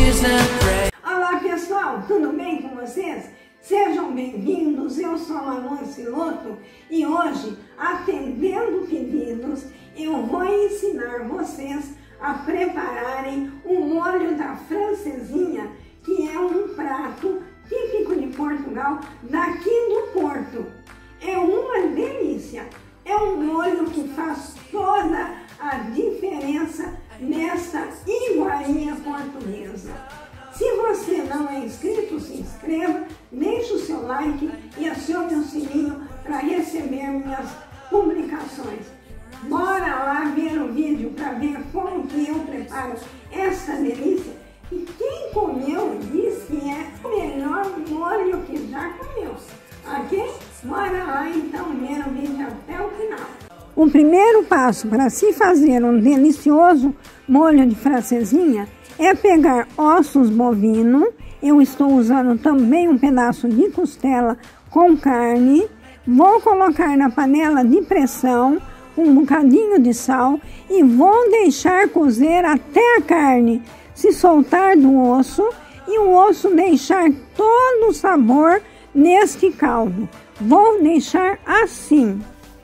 Olá pessoal, tudo bem com vocês? Sejam bem-vindos, eu sou a Manu Siloto e hoje, atendendo pedidos, eu vou ensinar vocês a prepararem o molho da francesinha, que é um prato típico de Portugal, daqui do Porto. É uma delícia, é um molho que faz toda a diferença nessa iguaria portuguesa. Se você não é inscrito, se inscreva, deixe o seu like e acione o sininho para receber minhas publicações. Bora lá ver o vídeo para ver como que eu preparo essa delícia. E quem comeu diz que é o melhor molho que já comeu. Ok? Bora lá então ver o vídeo até o final. O primeiro passo para se fazer um delicioso molho de francesinha é pegar ossos bovinos. Eu estou usando também um pedaço de costela com carne. Vou colocar na panela de pressão um bocadinho de sal e vou deixar cozer até a carne se soltar do osso e o osso deixar todo o sabor neste caldo. Vou deixar assim.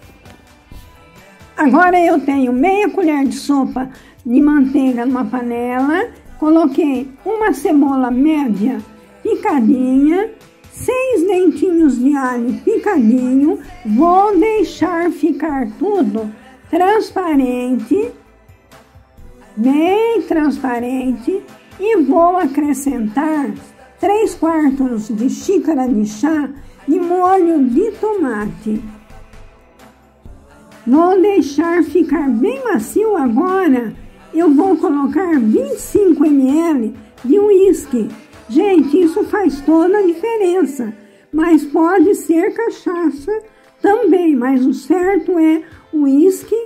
Agora eu tenho meia colher de sopa de manteiga numa panela. Coloquei uma cebola média picadinha, 6 dentinhos de alho picadinho. Vou deixar ficar tudo transparente, bem transparente, e vou acrescentar 3/4 de xícara de chá de molho de tomate. Vou deixar ficar bem macio agora. Eu vou colocar 25 ml de uísque. Gente, isso faz toda a diferença. Mas pode ser cachaça também, mas o certo é uísque.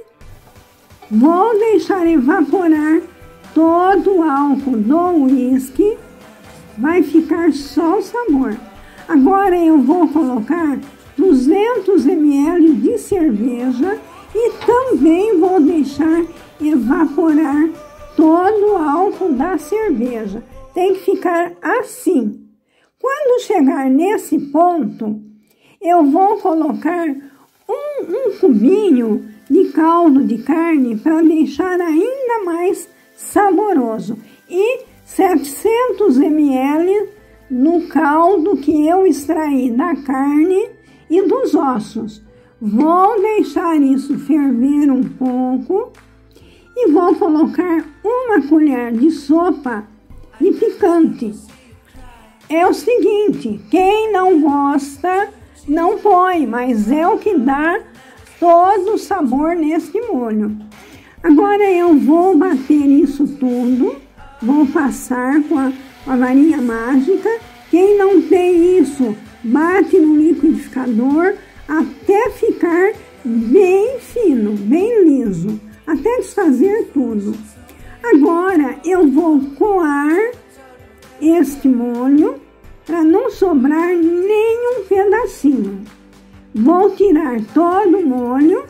Vou deixar evaporar todo o álcool do uísque. Vai ficar só o sabor. Agora eu vou colocar 200 ml de cerveja e também vou deixar evaporar todo o álcool da cerveja. Tem que ficar assim. Quando chegar nesse ponto, eu vou colocar um cubinho de caldo de carne para deixar ainda mais saboroso. E 700 ml no caldo que eu extraí da carne e dos ossos. Vou deixar isso ferver um pouco e vou colocar uma colher de sopa de picante. É o seguinte, quem não gosta não põe, mas é o que dá todo o sabor nesse molho. Agora eu vou bater isso tudo, vou passar com a varinha mágica. Quem não tem isso, bate no liquidificador até ficar bem fino, bem liso, até desfazer tudo. Agora eu vou coar este molho para não sobrar nenhum pedacinho. Vou tirar todo o molho,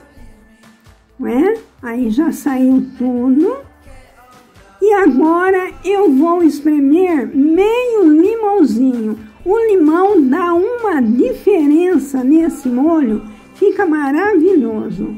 né? Aí já saiu tudo. E agora eu vou espremer meio limãozinho. O limão dá uma diferença nesse molho, fica maravilhoso.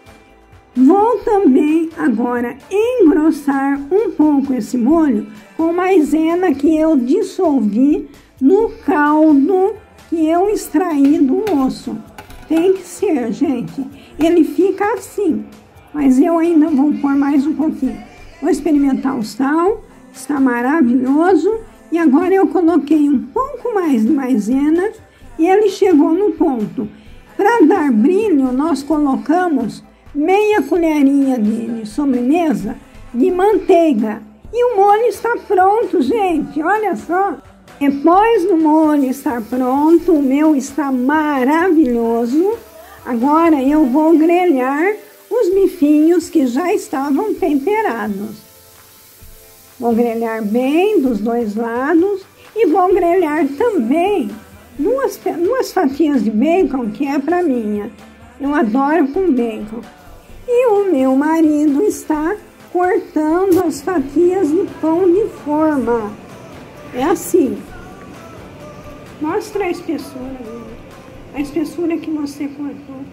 Vou também agora engrossar um pouco esse molho com maisena que eu dissolvi no caldo que eu extraí do osso. Tem que ser, gente. Ele fica assim, mas eu ainda vou pôr mais um pouquinho. Vou experimentar o sal, está maravilhoso. E agora eu coloquei um pouco mais de maisena e ele chegou no ponto. Para dar brilho, nós colocamos meia colherinha de sobremesa de manteiga. E o molho está pronto, gente, olha só. Depois do molho estar pronto, o meu está maravilhoso. Agora eu vou grelhar os bifinhos que já estavam temperados. Vou grelhar bem dos dois lados e vou grelhar também duas fatias de bacon, que é para minha. Eu adoro com bacon. E o meu marido está cortando as fatias de pão de forma. É assim. Mostra a espessura, a espessura que você cortou.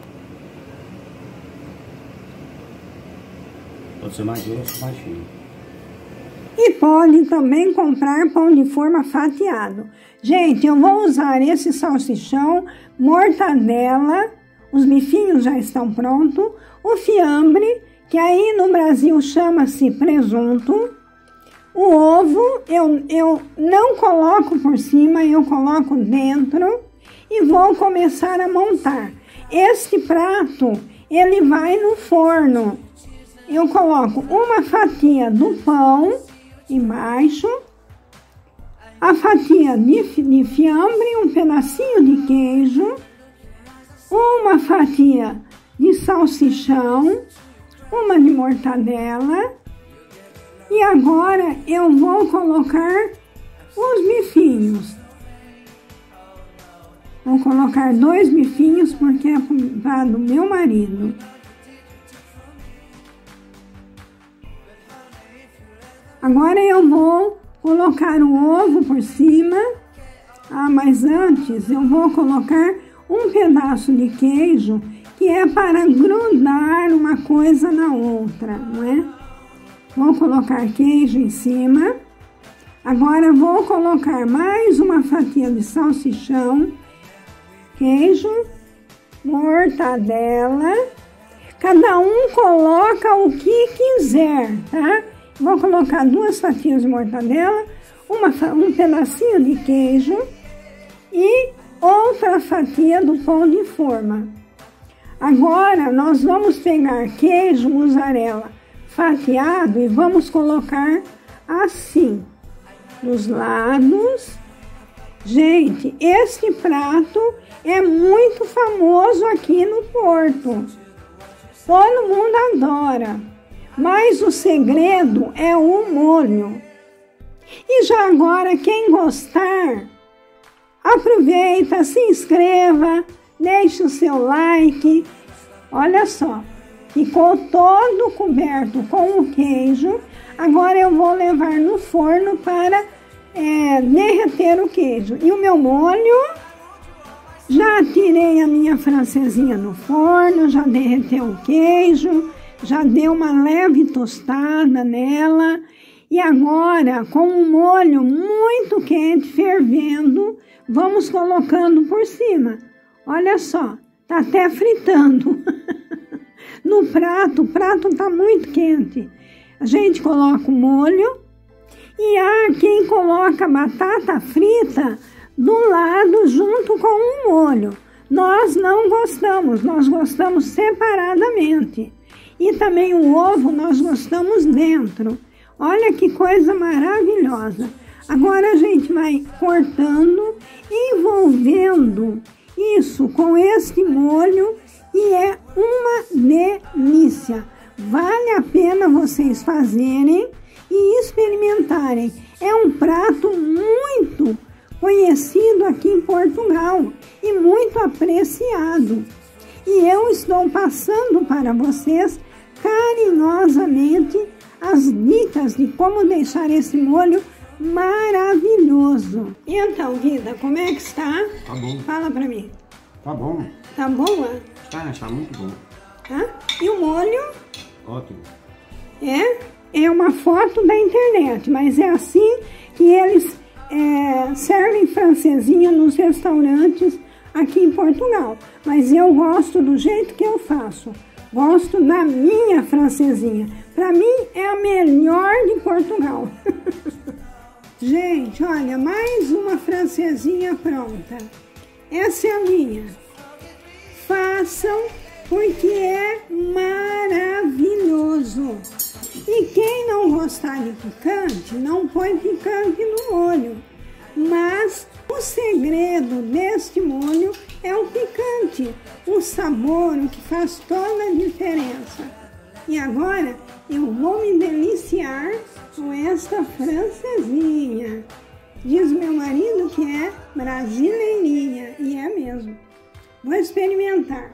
Pode ser mais grosso ou mais fino. E pode também comprar pão de forma fatiado. Gente, eu vou usar esse salsichão, mortadela, os bifinhos já estão prontos, o fiambre, que aí no Brasil chama-se presunto, o ovo eu não coloco por cima, eu coloco dentro e vou começar a montar. Este prato, ele vai no forno. Eu coloco uma fatia do pão embaixo, a fatia de fiambre, um pedacinho de queijo, uma fatia de salsichão, uma de mortadela, e agora eu vou colocar os bifinhos. Vou colocar 2 bifinhos porque é para do meu marido. Agora eu vou colocar o ovo por cima. Ah, mas antes eu vou colocar um pedaço de queijo que é para grudar uma coisa na outra, não é? Vou colocar queijo em cima. Agora vou colocar mais uma fatia de salsichão, queijo, mortadela. Cada um coloca o que quiser, tá? Vou colocar 2 fatias de mortadela, um pedacinho de queijo e outra fatia do pão de forma. Agora nós vamos pegar queijo mussarela fatiado e vamos colocar assim, dos lados. Gente, este prato é muito famoso aqui no Porto. Todo mundo adora. Mas o segredo é o molho. E já agora, quem gostar, aproveita, se inscreva, deixe o seu like. Olha só, ficou todo coberto com o queijo. Agora eu vou levar no forno para derreter o queijo. E o meu molho, já tirei a minha francesinha no forno, já derreteu o queijo. Já deu uma leve tostada nela. E agora, com o molho muito quente, fervendo, vamos colocando por cima. Olha só, tá até fritando. No prato, o prato tá muito quente. A gente coloca o molho e há quem coloca batata frita do lado junto com o molho. Nós não gostamos, nós gostamos separadamente. E também o ovo nós gostamos dentro. Olha que coisa maravilhosa. Agora a gente vai cortando, envolvendo isso com este molho e é uma delícia. Vale a pena vocês fazerem e experimentarem. É um prato muito conhecido aqui em Portugal e muito apreciado. E eu estou passando para vocês carinhosamente as dicas de como deixar esse molho maravilhoso. E então, vida, como é que está? Tá bom. Fala pra mim. Tá bom. Tá boa? Tá muito bom. Tá? E o molho? Ótimo. É uma foto da internet, mas é assim que eles servem francesinha nos restaurantes aqui em Portugal. Mas eu gosto do jeito que eu faço. Gosto da minha francesinha. Para mim é a melhor de Portugal. Gente, olha, mais uma francesinha pronta. Essa é a minha. Façam porque é maravilhoso. E quem não gostar de picante, não põe picante no molho. Mas o segredo deste molho é o picante, o sabor, o que faz toda a diferença. E agora eu vou me deliciar com esta francesinha. Diz meu marido que é brasileirinha, e é mesmo. Vou experimentar.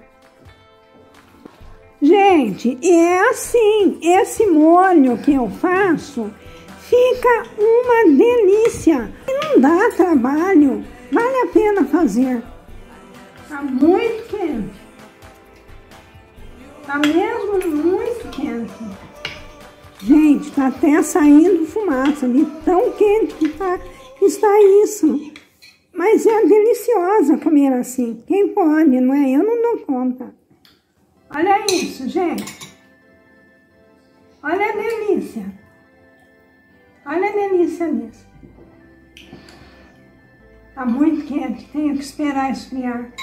Gente, e é assim, esse molho que eu faço Fica uma delícia. E não dá trabalho. Vale a pena fazer. Tá muito quente. Tá mesmo muito quente. Gente, tá até saindo fumaça de tão quente que está isso. Mas é deliciosa comer assim. Quem pode, não é? Eu não dou conta. Olha isso, gente. Olha a delícia. Olha a delícia disso. Tá muito quente, tenho que esperar esfriar.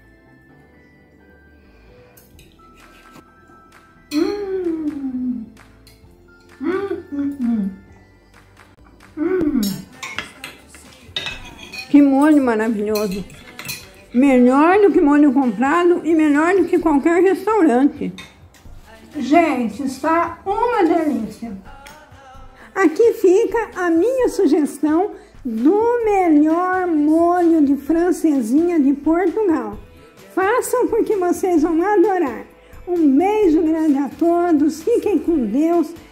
Que molho maravilhoso. Melhor do que molho comprado e melhor do que qualquer restaurante. Gente, está uma delícia. Aqui fica a minha sugestão do melhor molho de francesinha de Portugal. Façam porque vocês vão adorar. Um beijo grande a todos, fiquem com Deus.